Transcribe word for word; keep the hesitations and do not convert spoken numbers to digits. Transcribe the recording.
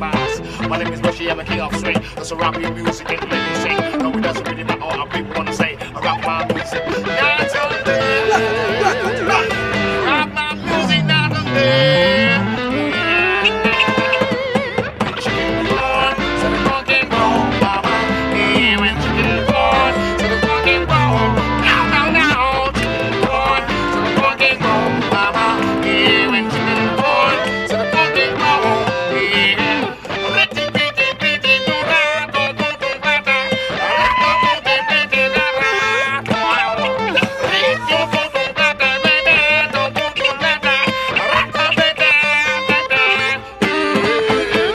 fast. My name is Bushy, I'm a king of swing. That's a rap your music and let me sing. No, it doesn't really matter what people wanna say. I rap my music. Not today. Rap my music, not today.